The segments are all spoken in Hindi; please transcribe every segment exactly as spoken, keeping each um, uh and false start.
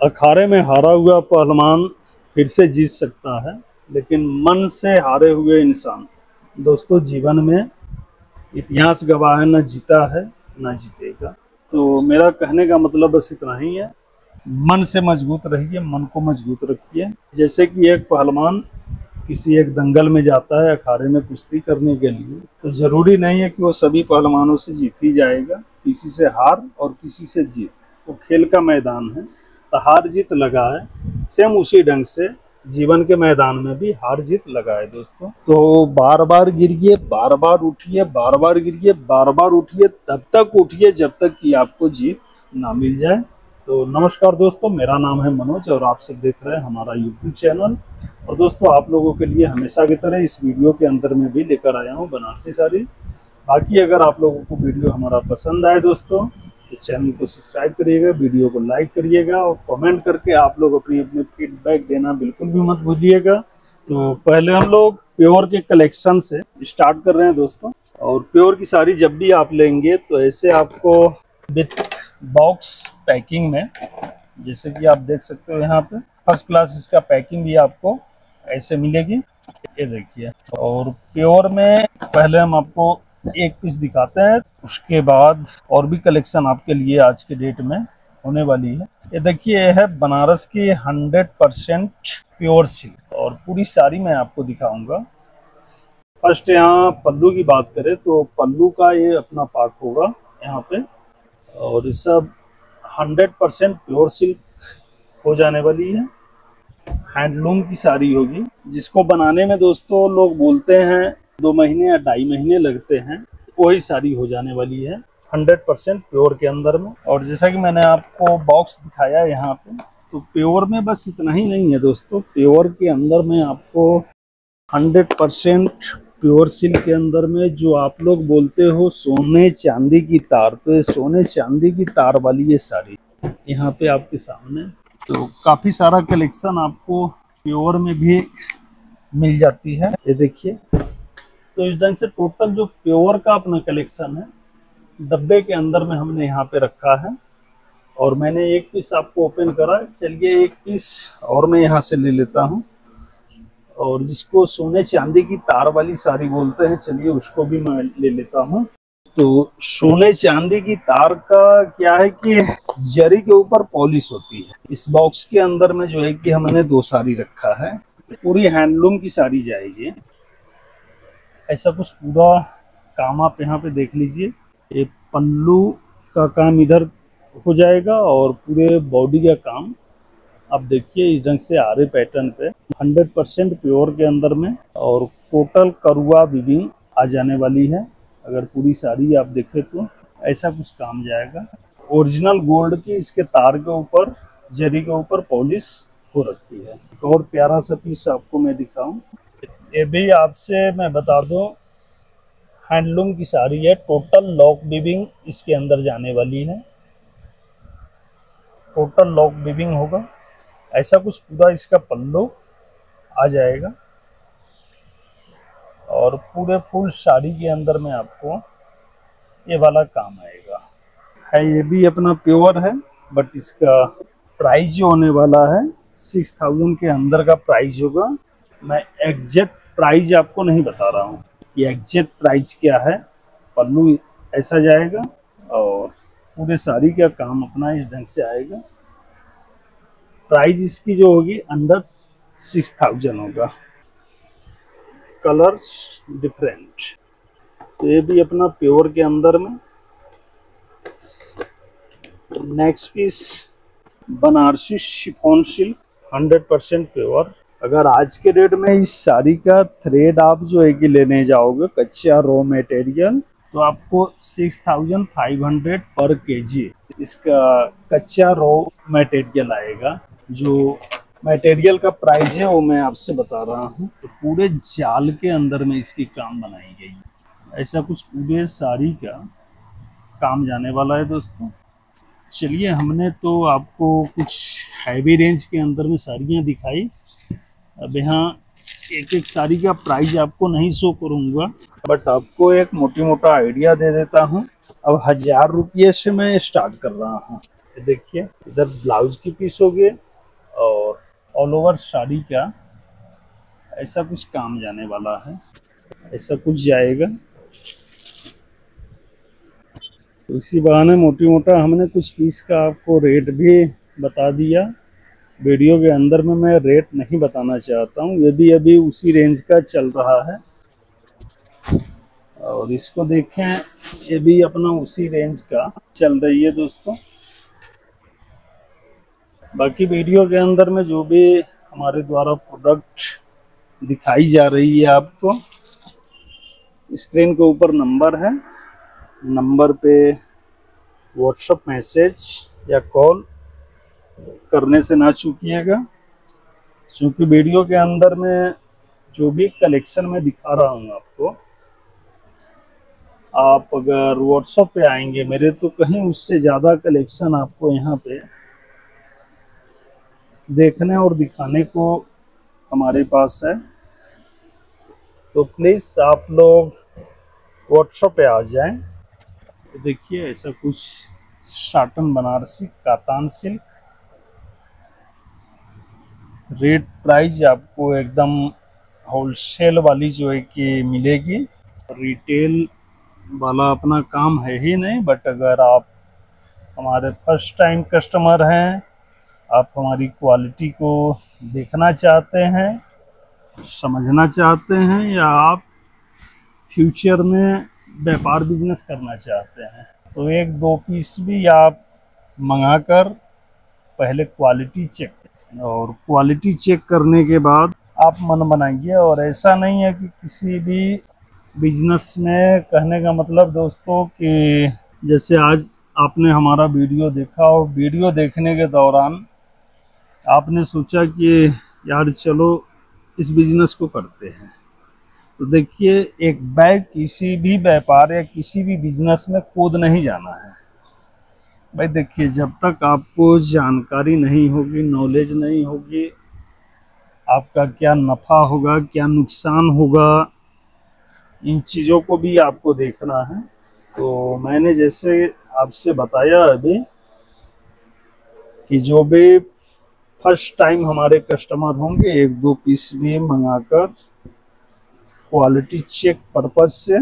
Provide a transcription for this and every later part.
अखाड़े में हारा हुआ पहलवान फिर से जीत सकता है, लेकिन मन से हारे हुए इंसान दोस्तों जीवन में इतिहास गवाह है, न जीता है न जीतेगा। तो मेरा कहने का मतलब बस इतना ही है, मन से मजबूत रहिए, मन को मजबूत रखिए। जैसे कि एक पहलवान किसी एक दंगल में जाता है अखाड़े में कुश्ती करने के लिए, तो जरूरी नहीं है कि वो सभी पहलवानों से जीत ही जाएगा, किसी से हार और किसी से जीत, वो खेल का मैदान है, तो हार जीत लगा है। सेम उसी ढंग से जीवन के मैदान में भी हार जीत लगा है दोस्तों। तो बार बार गिरिए, बार बार उठिए, बार बार गिरिए, बार बार उठिए, तब तक उठिए जब तक कि आपको जीत ना मिल जाए। तो नमस्कार दोस्तों, मेरा नाम है मनोज और आप सब देख रहे हैं हमारा यूट्यूब चैनल। और दोस्तों आप लोगों के लिए हमेशा की तरह इस वीडियो के अंदर में भी लेकर आया हूँ बनारसी साड़ी। बाकी अगर आप लोगों को वीडियो हमारा पसंद आए दोस्तों तो चैनल को सब्सक्राइब करिएगा, वीडियो को लाइक करिएगा और कमेंट करके आप लोग अपनी अपनी फीडबैक देना बिल्कुल भी मत भूलिएगा। तो पहले हम लोग प्योर के कलेक्शन से स्टार्ट कर रहे हैं दोस्तों। और प्योर की साड़ी जब भी आप लेंगे तो ऐसे आपको विथ बॉक्स पैकिंग में, जैसे कि आप देख सकते हो यहाँ पे फर्स्ट क्लास इसका पैकिंग भी आपको ऐसे मिलेगी, ये देखिए। और प्योर में पहले हम आपको एक पीस दिखाते हैं, उसके बाद और भी कलेक्शन आपके लिए आज के डेट में होने वाली है। ये देखिए, ये है बनारस की हंड्रेड परसेंट प्योर सिल्क और पूरी साड़ी मैं आपको दिखाऊंगा। फर्स्ट यहाँ पल्लू की बात करें तो पल्लू का ये अपना पार्ट होगा यहाँ पे, और ये सब हंड्रेड परसेंट प्योर सिल्क हो जाने वाली है। हैंडलूम की साड़ी होगी, जिसको बनाने में दोस्तों लोग बोलते हैं दो महीने या ढाई महीने लगते हैं, वही साड़ी हो जाने वाली है हंड्रेड परसेंट प्योर के अंदर में। और जैसा कि मैंने आपको बॉक्स दिखाया यहाँ पे, तो प्योर में बस इतना ही नहीं है दोस्तों, प्योर के अंदर में आपको हंड्रेड परसेंट प्योर सिल्क के अंदर में जो आप लोग बोलते हो सोने चांदी की तार, तो ये सोने चांदी की तार वाली ये साड़ी यहाँ पे आपके सामने। तो काफी सारा कलेक्शन आपको प्योर में भी मिल जाती है, ये देखिए। तो इस ढंग से टोटल जो प्योर का अपना कलेक्शन है डब्बे के अंदर में हमने यहाँ पे रखा है। और मैंने एक पीस आपको ओपन करा, चलिए एक पीस और मैं यहाँ से ले लेता हूँ। और जिसको सोने चांदी की तार वाली साड़ी बोलते हैं, चलिए उसको भी मैं ले लेता हूँ। तो सोने चांदी की तार का क्या है कि जरी के ऊपर पॉलिश होती है। इस बॉक्स के अंदर में जो है कि हमने दो साड़ी रखा है, पूरी हैंडलूम की साड़ी जाएगी। ऐसा कुछ पूरा काम आप यहाँ पे देख लीजिए। ये पल्लू का काम इधर हो जाएगा और पूरे बॉडी का काम आप देखिए इस ढंग से आरे पैटर्न पे हंड्रेड परसेंट प्योर के अंदर में। और टोटल करुआ वीविंग आ जाने वाली है। अगर पूरी साड़ी आप देखें तो ऐसा कुछ काम जाएगा। ओरिजिनल गोल्ड की इसके तार के ऊपर जरी के ऊपर पॉलिश हो रखी है। और प्यारा सा पीस आपको मैं दिखाऊं, ये भी आपसे मैं बता दूं हैंडलूम की साड़ी है, टोटल लॉक वीविंग इसके अंदर जाने वाली है। टोटल लॉक वीविंग होगा, ऐसा कुछ पूरा इसका पल्लू आ जाएगा। और पूरे फुल साड़ी के अंदर में आपको ये वाला काम आएगा। है ये भी अपना प्योर है, बट इसका प्राइस जो होने वाला है सिक्स थाउजेंड के अंदर का प्राइस होगा। मैं एग्जैक्ट प्राइस आपको नहीं बता रहा हूँ, ये एग्जैक्ट प्राइस क्या है। पल्लू ऐसा जाएगा और पूरे साड़ी का काम अपना इस ढंग से आएगा। प्राइस इसकी जो होगी अंडर सिक्स थाउजेंड होगा। कलर्स डिफरेंट, तो ये भी अपना प्योर के अंदर में। Next piece Banarasi chiffon silk hundred percent pure. अगर आज के डेट में इस साड़ी का थ्रेड आप जो है कि लेने जाओगे कच्चा रॉ मटेरियल, तो आपको सिक्स थाउजेंड फाइव हंड्रेड पर केजी इसका कच्चा रॉ मटेरियल आएगा। जो मटेरियल का प्राइस है वो मैं आपसे बता रहा हूँ। तो पूरे जाल के अंदर में इसकी काम बनाई गई है। ऐसा कुछ पूरे साड़ी का काम जाने वाला है दोस्तों। चलिए, हमने तो आपको कुछ हैवी रेंज के अंदर में साड़ियाँ दिखाई। अब यहाँ एक एक साड़ी का प्राइस आपको नहीं शो करूँगा, बट आपको एक मोटी मोटा आइडिया दे देता हूँ। अब हजार रुपये से मैं स्टार्ट कर रहा हूँ। ये देखिए इधर ब्लाउज की पीस हो गए और ऑल ओवर साड़ी का ऐसा कुछ काम जाने वाला है, ऐसा कुछ जाएगा। तो इसी बहाने मोटी मोटा हमने कुछ पीस का आपको रेट भी बता दिया। वीडियो के अंदर में मैं रेट नहीं बताना चाहता हूँ, यदि अभी उसी रेंज का चल रहा है। और इसको देखें, ये भी अपना उसी रेंज का चल रही है दोस्तों। बाकी वीडियो के अंदर में जो भी हमारे द्वारा प्रोडक्ट दिखाई जा रही है, आपको स्क्रीन के ऊपर नंबर है, नंबर पे व्हाट्सएप मैसेज या कॉल करने से ना चूकिएगा, क्योंकि वीडियो के अंदर में जो भी कलेक्शन में दिखा रहा हूँ आपको, आप अगर व्हाट्सएप पे आएंगे मेरे तो कहीं उससे ज़्यादा कलेक्शन आपको यहाँ पे देखने और दिखाने को हमारे पास है। तो प्लीज़ आप लोग व्हाट्सएप पे आ जाएं। तो देखिए ऐसा कुछ साटन बनारसी कातान सिल्क, रेट प्राइस आपको एकदम होलसेल वाली जो है कि मिलेगी। रिटेल वाला अपना काम है ही नहीं, बट अगर आप हमारे फर्स्ट टाइम कस्टमर हैं, आप हमारी क्वालिटी को देखना चाहते हैं, समझना चाहते हैं, या आप फ्यूचर में व्यापार बिजनेस करना चाहते हैं, तो एक दो पीस भी आप मंगाकर पहले क्वालिटी चेक, और क्वालिटी चेक करने के बाद आप मन बनाइए। और ऐसा नहीं है कि किसी भी बिजनेस में, कहने का मतलब दोस्तों कि जैसे आज आपने हमारा वीडियो देखा और वीडियो देखने के दौरान आपने सोचा कि यार चलो इस बिजनेस को करते हैं, तो देखिए एक बैग किसी भी व्यापार या किसी भी बिजनेस में कूद नहीं जाना है भाई। देखिए जब तक आपको जानकारी नहीं होगी, नॉलेज नहीं होगी, आपका क्या नफ़ा होगा क्या नुकसान होगा, इन चीज़ों को भी आपको देखना है। तो मैंने जैसे आपसे बताया अभी कि जो भी फर्स्ट टाइम हमारे कस्टमर होंगे, एक दो पीस भी मंगाकर क्वालिटी चेक पर्पज से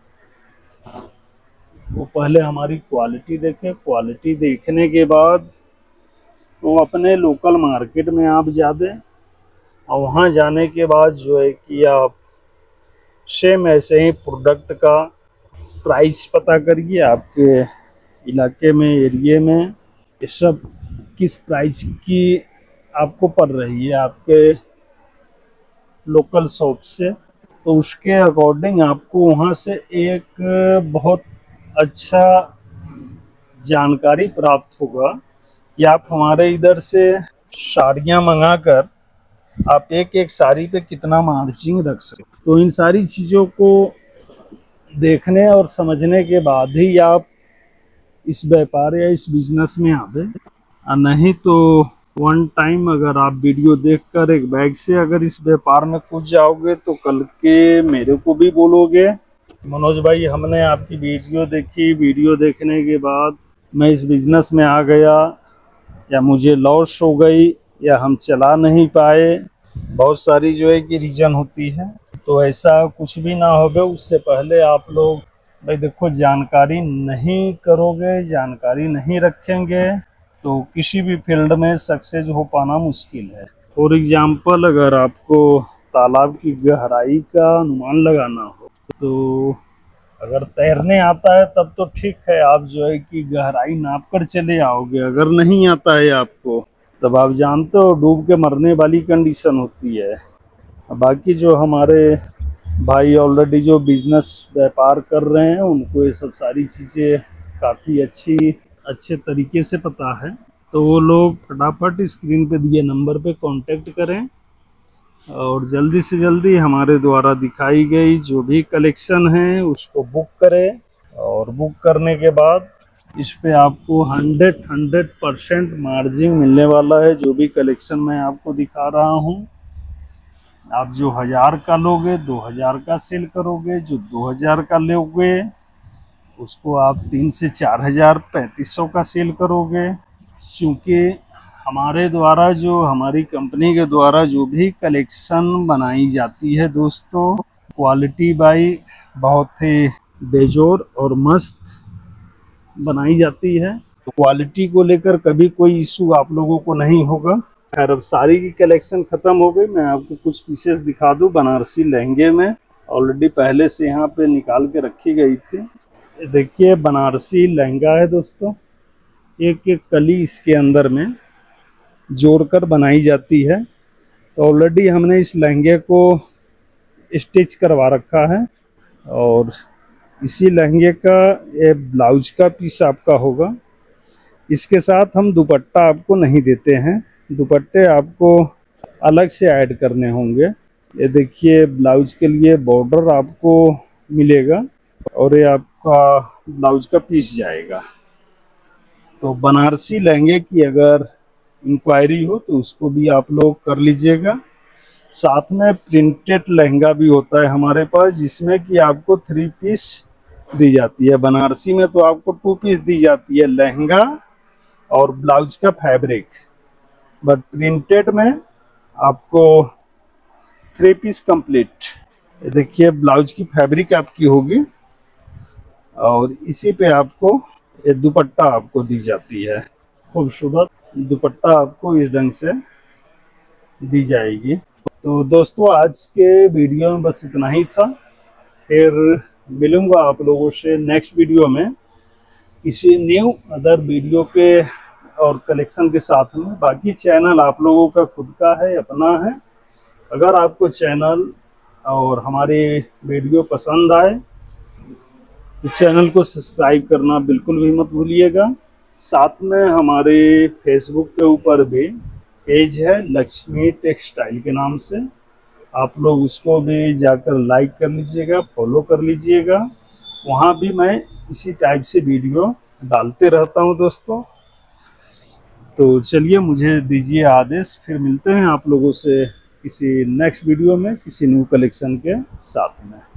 वो पहले हमारी क्वालिटी देखें। क्वालिटी देखने के बाद वो अपने लोकल मार्केट में आप जा दें, और वहाँ जाने के बाद जो है कि आप सेम ऐसे ही प्रोडक्ट का प्राइस पता करिए, आपके इलाके में, एरिए में ये सब किस प्राइस की आपको पड़ रही है आपके लोकल शॉप से, तो उसके अकॉर्डिंग आपको वहाँ से एक बहुत अच्छा जानकारी प्राप्त होगा कि आप हमारे इधर से साड़ियाँ मंगाकर आप एक एक साड़ी पे कितना मार्जिन रख सकते। तो इन सारी चीज़ों को देखने और समझने के बाद ही आप इस व्यापार या इस बिजनेस में आवे, नहीं तो वन टाइम अगर आप वीडियो देखकर एक बैग से अगर इस व्यापार में कूद जाओगे तो कल के मेरे को भी बोलोगे मनोज भाई हमने आपकी वीडियो देखी, वीडियो देखने के बाद मैं इस बिजनेस में आ गया, या मुझे लॉस हो गई, या हम चला नहीं पाए। बहुत सारी जो है कि रीज़न होती है, तो ऐसा कुछ भी ना होगा। उससे पहले आप लोग भाई देखो, जानकारी नहीं करोगे, जानकारी नहीं रखेंगे तो किसी भी फील्ड में सक्सेस हो पाना मुश्किल है। फॉर एग्जांपल अगर आपको तालाब की गहराई का अनुमान लगाना हो, तो अगर तैरने आता है तब तो ठीक है, आप जो है कि गहराई नाप कर चले आओगे। अगर नहीं आता है आपको, तब आप जानते हो डूब के मरने वाली कंडीशन होती है। बाकी जो हमारे भाई ऑलरेडी जो बिजनेस व्यापार कर रहे हैं, उनको ये सब सारी चीज़ें काफ़ी अच्छी अच्छे तरीके से पता है, तो वो लोग फटाफट स्क्रीन पे दिए नंबर पे कांटेक्ट करें और जल्दी से जल्दी हमारे द्वारा दिखाई गई जो भी कलेक्शन है उसको बुक करें। और बुक करने के बाद इस पे आपको हंड्रेड हंड्रेड परसेंट मार्जिन मिलने वाला है। जो भी कलेक्शन मैं आपको दिखा रहा हूँ, आप जो हज़ार का लोगे दो हज़ार का सेल करोगे, जो दो हज़ार का लोगे उसको आप तीन से चार हज़ार पैंतीस सौ का सेल करोगे, चूँकि हमारे द्वारा जो हमारी कंपनी के द्वारा जो भी कलेक्शन बनाई जाती है दोस्तों, क्वालिटी बाई बहुत ही बेजोर और मस्त बनाई जाती है। तो क्वालिटी को लेकर कभी कोई इशू आप लोगों को नहीं होगा। खैर, अब साड़ी की कलेक्शन ख़त्म हो गई। मैं आपको कुछ पीसेस दिखा दूं बनारसी लहंगे में, ऑलरेडी पहले से यहाँ पे निकाल के रखी गई थी। देखिए बनारसी लहंगा है दोस्तों, एक एक कली इसके अंदर में जोड़कर बनाई जाती है। तो ऑलरेडी हमने इस लहंगे को स्टिच करवा रखा है और इसी लहंगे का ये ब्लाउज का पीस आपका होगा। इसके साथ हम दुपट्टा आपको नहीं देते हैं, दुपट्टे आपको अलग से ऐड करने होंगे। ये देखिए ब्लाउज के लिए बॉर्डर आपको मिलेगा और ये आपका ब्लाउज का पीस जाएगा। तो बनारसी लहंगे की अगर इंक्वायरी हो तो उसको भी आप लोग कर लीजिएगा। साथ में प्रिंटेड लहंगा भी होता है हमारे पास, जिसमें कि आपको थ्री पीस दी जाती है। बनारसी में तो आपको टू पीस दी जाती है, लहंगा और ब्लाउज का फैब्रिक, बट प्रिंटेड में आपको थ्री पीस कंप्लीट। देखिए ब्लाउज की फैब्रिक आपकी होगी और इसी पे आपको ये दुपट्टा आपको दी जाती है। खूबसूरत दुपट्टा आपको इस ढंग से दी जाएगी। तो दोस्तों आज के वीडियो में बस इतना ही था। फिर मिलूंगा आप लोगों से नेक्स्ट वीडियो में किसी न्यू अदर वीडियो के और कलेक्शन के साथ में। बाकी चैनल आप लोगों का खुद का है, अपना है। अगर आपको चैनल और हमारे वीडियो पसंद आए तो चैनल को सब्सक्राइब करना बिल्कुल भी मत भूलिएगा। साथ में हमारे फेसबुक के ऊपर भी पेज है लक्ष्मी टेक्सटाइल के नाम से, आप लोग उसको भी जाकर लाइक कर लीजिएगा, फॉलो कर लीजिएगा। वहाँ भी मैं इसी टाइप से वीडियो डालते रहता हूँ दोस्तों। तो चलिए मुझे दीजिए आदेश, फिर मिलते हैं आप लोगों से किसी नेक्स्ट वीडियो में किसी न्यू कलेक्शन के साथ में।